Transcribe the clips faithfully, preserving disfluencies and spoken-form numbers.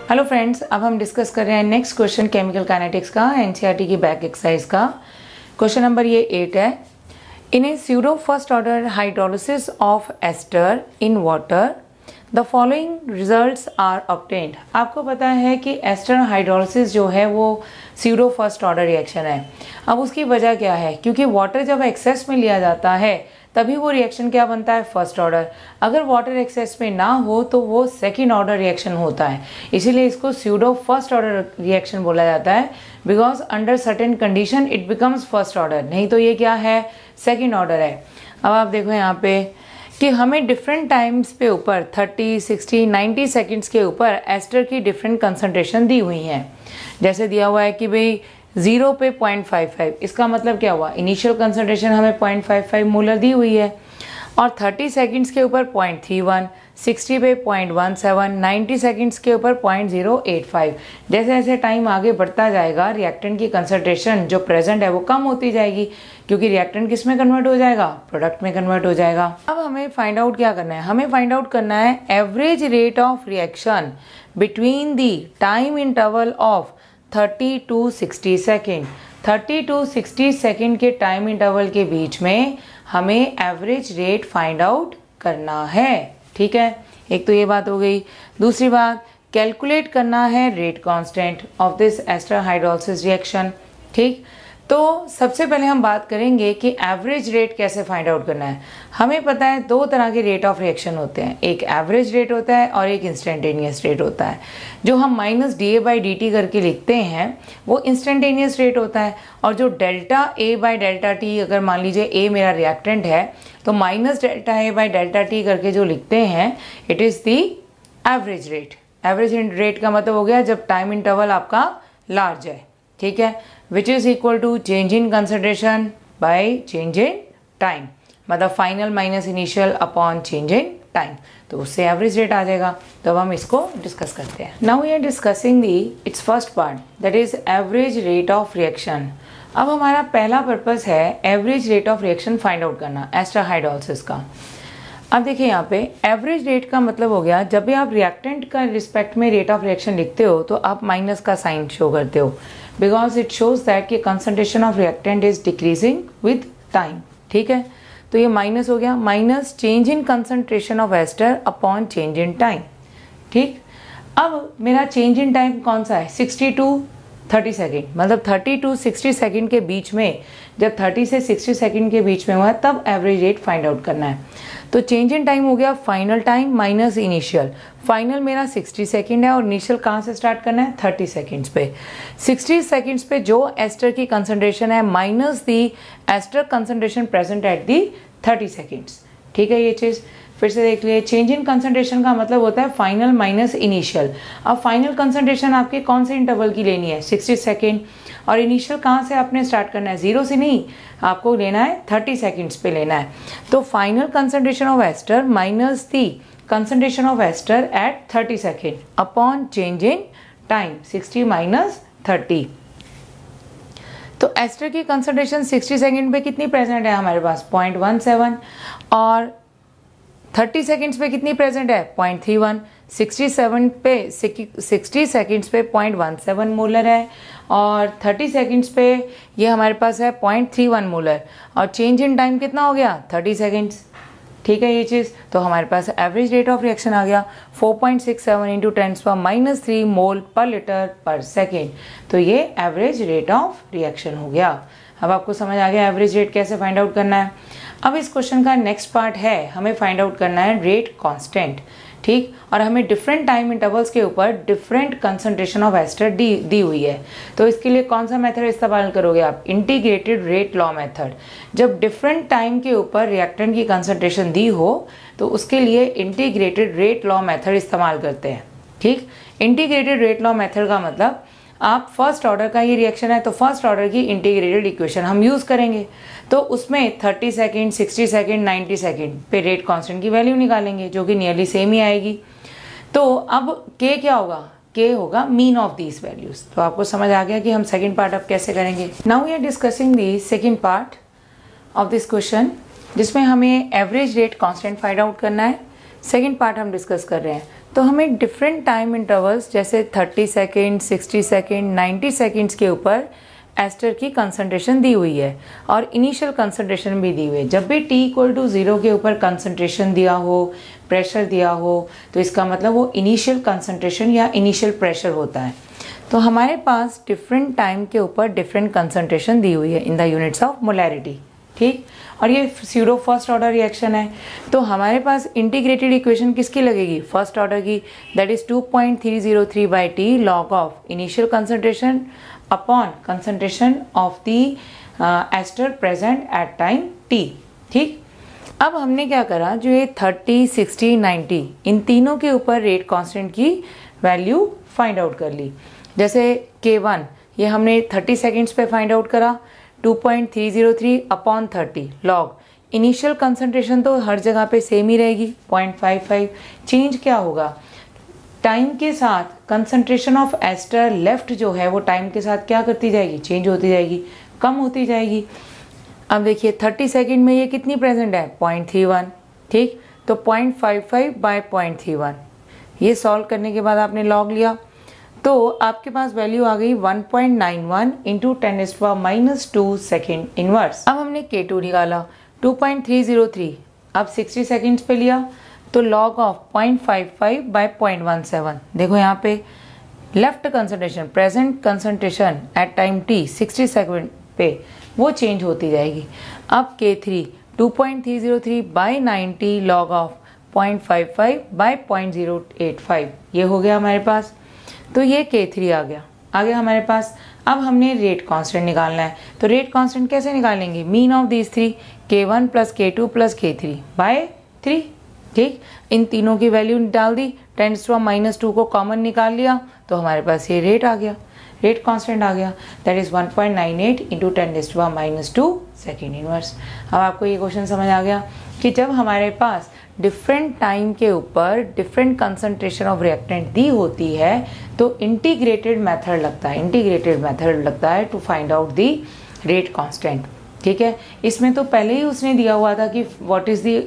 Hello friends, अब हम discuss कर रहे हैं नेक्स्ट क्वेश्चन केमिकल काइनेटिक्स का, एनसीईआरटी की बैक एक्सरसाइज का। क्वेश्चन नंबर ये एट है। In a pseudo first order hydrolysis of ester in water the following results are obtained. आपको पता है कि एस्टर हाइड्रोलिसिस जो है वो स्यूडो फर्स्ट ऑर्डर रिएक्शन है। अब उसकी वजह क्या है? क्योंकि वाटर जब एक्सेस में लिया जाता है तभी वो रिएक्शन क्या बनता है? First order. अगर वाटर एक्सेस में ना हो तो वो सेकंड ऑर्डर रिएक्शन होता है, इसीलिए इसको स्यूडो फर्स्ट ऑर्डर रिएक्शन बोला जाता है। Because under certain condition it becomes first order, नहीं तो ये क्या है? सेकंड ऑर्डर है। अब आप देखो यहाँ पे कि हमें डिफरेंट टाइम्स पे ऊपर थर्टी, सिक्सटी, नाइन्टी सेकेंड्स के ऊपर एस्टर की डिफरेंट कंसंट्रेशन दी हुई हैं। जैसे दिया हुआ है कि भाई जीरो पे पॉइंट फाइव फाइव, इसका मतलब क्या हुआ? इनिशियल कंसंट्रेशन हमें पॉइंट फाइव फाइव मोलर दी हुई है, और थर्टी सेकेंड्स के ऊपर पॉइंट थ्री वन, सिक्सटी पे point one seven, ninety seconds के ऊपर पॉइंट जीरो एट फाइव। जैसे जैसे टाइम आगे बढ़ता जाएगा रिएक्टेंट की कंसंट्रेशन जो प्रेजेंट है वो कम होती जाएगी, क्योंकि रिएक्टेंट किस में कन्वर्ट हो जाएगा? प्रोडक्ट में कन्वर्ट हो जाएगा। अब हमें फाइंड आउट क्या करना है? हमें फाइंड आउट करना है average rate of reaction between the time interval of thirty to sixty second. Thirty to sixty second के टाइम इंटरवल के बीच में हमें एवरेज रेट फाइंड आउट करना है। ठीक है, एक तो ये बात हो गई। दूसरी बात, कैलकुलेट करना है rate constant of this ester hydrolysis reaction. ठीक, तो सबसे पहले हम बात करेंगे कि एवरेज रेट कैसे फाइंड आउट करना है। हमें पता है दो तरह के रेट ऑफ रिएक्शन होते हैं, एक एवरेज रेट होता है और एक इंस्टेंटेनियस रेट होता है। जो हम minus D A by D T करके लिखते हैं वो इंस्टेंटेनियस रेट होता है, और जो delta A by delta T, अगर मान लीजिए ए मेरा रिएक्टेंट है तो minus delta A by delta T करके जो लिखते हैं it is the average rate. Average rate का मतलब हो गया जब टाइम इंटरवल आपका लार्ज है। ठीक है, which is equal to change in concentration by change in time, मतलब final minus initial upon change in time, तो उससे एवरेज रेट आ जाएगा। तो अब हम इसको डिस्कस करते हैं। Now we are discussing the its first part, that is average rate of reaction. अब हमारा पहला पर्पस है average rate of reaction find out करना एस्टर हाइड्रोलिसिस का। अब देखिए यहाँ पे एवरेज रेट का मतलब हो गया जब भी आप रिएक्टेंट का रिस्पेक्ट में रेट ऑफ रिएक्शन लिखते हो तो आप माइनस का साइन शो करते हो, बिकॉज इट शोज दैट कि concentration of reactant is decreasing with time. ठीक है, तो ये माइनस हो गया, minus change in concentration of ester upon change in time. ठीक, अब मेरा चेंज इन टाइम कौन सा है? सिक्सटी टू थर्टी सेकेंड, मतलब थर्टी टू सिक्सटी सेकेंड के बीच में, जब थर्टी से सिक्सटी सेकेंड के बीच में हुआ तब एवरेज रेट फाइंड आउट करना है। तो चेंज इन टाइम हो गया final time minus initial. Final मेरा सिक्सटी सेकेंड है और इनिशियल कहाँ से स्टार्ट करना है? थर्टी सेकेंड्स पे। सिक्सटी सेकेंड्स पे जो एस्टर की कंसंट्रेशन है minus the ester concentration present at the thirty seconds. ठीक है, ये चीज़ फिर से देख लिए। चेंज इन कंसंट्रेशन का मतलब होता है फाइनल माइनस इनिशियल। अब फाइनल कंसंट्रेशन आपके कौन से इंटरवल की लेनी है? सिक्सटी सेकेंड, और इनिशियल कहाँ से आपने स्टार्ट करना है? जीरो से नहीं, आपको लेना है थर्टी सेकेंड्स पे लेना है। तो final concentration of ester minus the concentration of ester at thirty second upon change in time, sixty minus thirty. तो एस्टर की कंसंट्रेशन सिक्सटी सेकेंड पे कितनी प्रेजेंट है हमारे पास? पॉइंट वन सेवन, और थर्टी सेकेंड्स पे कितनी प्रेजेंट है? Point three one. Sixty seven पे सिक्सटी सेकेंड्स पे पॉइंट वन सेवन मोलर है, और थर्टी सेकेंड्स पे ये हमारे पास है पॉइंट थ्री वन मोलर, और चेंज इन टाइम कितना हो गया? Thirty seconds. ठीक है, ये चीज़ तो हमारे पास एवरेज रेट ऑफ रिएक्शन आ गया four point six seven into ten power minus three mole per litre पर सेकेंड। तो ये एवरेज रेट ऑफ रिएक्शन हो गया। अब आपको समझ आ गया एवरेज रेट कैसे फाइंड आउट करना है। अब इस क्वेश्चन का नेक्स्ट पार्ट है, हमें फाइंड आउट करना है रेट कांस्टेंट। ठीक, और हमें डिफरेंट टाइम इंटरवल्स के ऊपर डिफरेंट कंसंट्रेशन ऑफ एस्टर दी दी हुई है। तो इसके लिए कौन सा मेथड इस्तेमाल करोगे आप? Integrated rate law method. जब डिफरेंट टाइम के ऊपर रिएक्टेंट की कंसंट्रेशन दी हो तो उसके लिए इंटीग्रेटेड रेट लॉ मेथड इस्तेमाल करते हैं। ठीक, इंटीग्रेटेड रेट लॉ मेथड का मतलब आप फर्स्ट ऑर्डर का ये रिएक्शन है तो फर्स्ट ऑर्डर की इंटीग्रेटेड इक्वेशन हम यूज़ करेंगे, तो उसमें thirty second, sixty second, ninety second पे रेट कांस्टेंट की वैल्यू निकालेंगे जो कि नियरली सेम ही आएगी। तो अब के क्या होगा? के होगा मीन ऑफ दीज वैल्यूज। तो आपको समझ आ गया कि हम सेकेंड पार्ट अब कैसे करेंगे। Now we are discussing the second part of this question, जिसमें हमें average rate constant find out करना है। सेकेंड पार्ट हम डिस्कस कर रहे हैं। तो हमें डिफरेंट टाइम इंटरवल्स जैसे thirty second, sixty second, ninety seconds के ऊपर एस्टर की कंसंट्रेशन दी हुई है और इनिशियल कंसंट्रेशन भी दी हुई है। जब भी टी इक्वल टू ज़ीरो के ऊपर कंसंट्रेशन दिया हो, प्रेशर दिया हो, तो इसका मतलब वो इनिशियल कंसंट्रेशन या इनिशियल प्रेशर होता है। तो हमारे पास डिफरेंट टाइम के ऊपर डिफरेंट कंसंट्रेशन दी हुई है in the units of molarity, ठीक। और ये स्यूडो फर्स्ट ऑर्डर रिएक्शन है, तो हमारे पास इंटीग्रेटेड इक्वेशन किसकी लगेगी? फर्स्ट ऑर्डर की, that is two point three zero three by t log of initial concentration upon concentration of the ester present at time t, ठीक। अब हमने क्या करा, जो ये थर्टी, सिक्सटी, नाइन्टी इन तीनों के ऊपर रेट कांस्टेंट की वैल्यू फाइंड आउट कर ली। जैसे के वन ये हमने थर्टी सेकेंड्स पे फाइंड आउट करा, two point three zero three upon thirty log initial concentration तो हर जगह पे सेम ही रहेगी पॉइंट फाइव फाइव। चेंज क्या होगा? टाइम के साथ कंसंट्रेशन ऑफ एस्टर लेफ्ट जो है वो टाइम के साथ क्या करती जाएगी? चेंज होती जाएगी, कम होती जाएगी। अब देखिए थर्टी सेकेंड में ये कितनी प्रेजेंट है? पॉइंट थ्री वन, ठीक। तो point five five by point three one, ये सॉल्व करने के बाद आपने लॉग लिया तो आपके पास वैल्यू आ गई one point nine one into ten to the power minus two second inverse. अब हमने के टू निकाला, two point three zero three, अब सिक्सटी सेकेंड्स पे लिया तो log of point five five by point one seven. देखो यहाँ पे left concentration, present concentration at time t sixty second पे वो चेंज होती जाएगी। अब K three two point three zero three by ninety log of point five five by point zero eight five, ये हो गया हमारे पास। तो ये के थ्री आ गया आ गया हमारे पास। अब हमने रेट कांस्टेंट निकालना है, तो रेट कांस्टेंट कैसे निकालेंगे? Mean of these three, K one plus K two plus K three by three, ठीक। इन तीनों की वैल्यू डाल दी, ten to the power minus two को कॉमन निकाल लिया तो हमारे पास ये रेट आ गया, रेट कांस्टेंट आ गया, that is one point nine eight into ten to the power minus two second inverse. अब आपको ये क्वेश्चन समझ आ गया कि जब हमारे पास डिफरेंट टाइम के ऊपर डिफरेंट कंसंट्रेशन ऑफ रिएक्टेंट दी होती है तो इंटीग्रेटेड मेथड लगता है इंटीग्रेटेड मेथड लगता है to find out the rate constant, ठीक है। इसमें तो पहले ही उसने दिया हुआ था कि what is the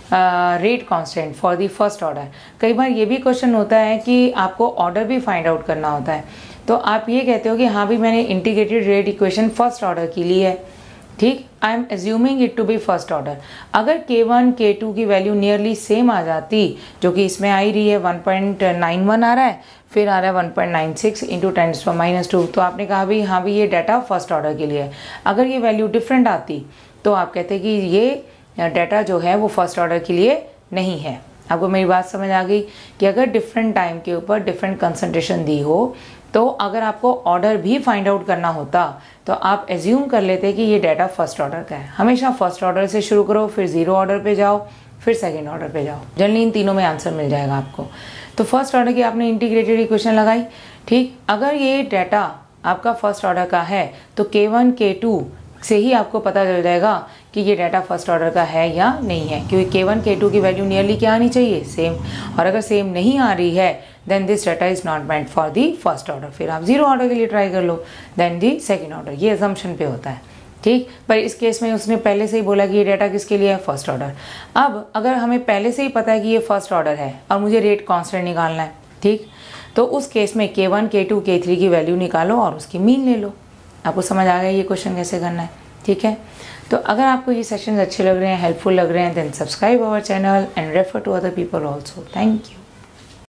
rate constant for the first order. कई बार ये भी क्वेश्चन होता है कि आपको ऑर्डर भी फाइंड आउट करना होता है, तो आप ये कहते हो कि हाँ भी मैंने integrated rate equation first order की ली है, ठीक। I am assuming it to be first order. अगर के वन के टू की वैल्यू नियरली सेम आ जाती, जो कि इसमें आ ही रही है वन पॉइंट नाइन वन आ रहा है, फिर आ रहा है one point nine six into ten to the power minus two, तो आपने कहा भी हाँ भी ये डाटा फर्स्ट ऑर्डर के लिए है। अगर ये वैल्यू डिफरेंट आती तो आप कहते कि ये डाटा जो है वो फर्स्ट ऑर्डर के लिए नहीं है। आपको मेरी बात समझ आ गई कि अगर डिफरेंट टाइम के ऊपर डिफरेंट कंसंट्रेशन दी हो तो अगर आपको ऑर्डर भी फाइंड आउट करना होता तो आप एज्यूम कर लेते कि ये डाटा फर्स्ट ऑर्डर का है। हमेशा फर्स्ट ऑर्डर से शुरू करो, फिर जीरो ऑर्डर पे जाओ, फिर सेकंड ऑर्डर पे जाओ, जनरली इन तीनों में आंसर मिल जाएगा आपको। तो फर्स्ट ऑर्डर की आपने इंटीग्रेटेड इक्वेशन लगाई, ठीक। अगर ये डाटा आपका फर्स्ट ऑर्डर का है तो के वन के टू से ही आपको पता चल जाएगा कि ये डाटा फर्स्ट ऑर्डर का है या नहीं है, क्योंकि के वन के टू की वैल्यू नियरली क्या आनी चाहिए? सेम। और अगर सेम नहीं आ रही है then this data is not meant for the first order, फिर आप जीरो ऑर्डर के लिए ट्राई कर लो, देन दी सेकंड ऑर्डर। ये अजम्पशन पे होता है, ठीक। पर इस केस में उसने पहले से ही बोला कि ये डाटा किसके लिए है? First order. अब अगर हमें पहले से ही पता है कि ये फर्स्ट ऑर्डर है और मुझे रेट कांस्टेंट निकालना है, ठीक, तो उस केस में के वन के टू के थ्री की वैल्यू निकालो और उसकी मीन ले लो। आपको समझ आ गया ये क्वेश्चन कैसे करना है, ठीक है। तो अगर आपको ये सेशंस अच्छे लग रहे हैं, हेल्पफुल लग रहे हैं, then subscribe our channel and refer to other people also. Thank you.